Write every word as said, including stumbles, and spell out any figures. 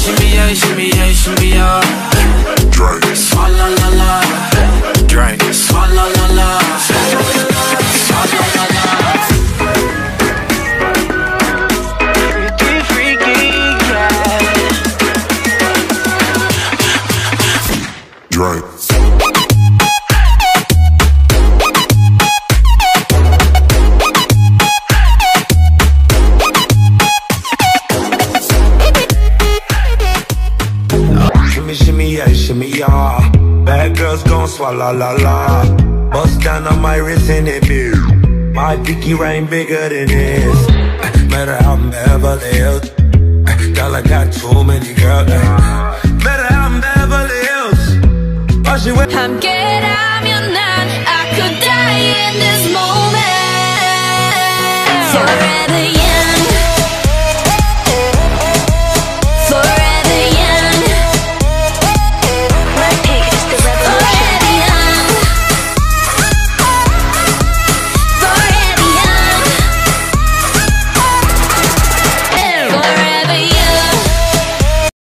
shimmy yeah, shimmy yeah, shimmy yeah. Drink. Swalla la la. Drink. Swalla la la. Swalla la la. Freaky, freaky, yeah. Drink. Shimmy yeah, shimmy yeah. Bad girls gon' swallow la la. Bust down on my wrist and it big. My dicky ring bigger than this. Matter how I'm Beverly Hills. Girl, I got too many girls. Matter how I'm Beverly Hills. All she with 함께라면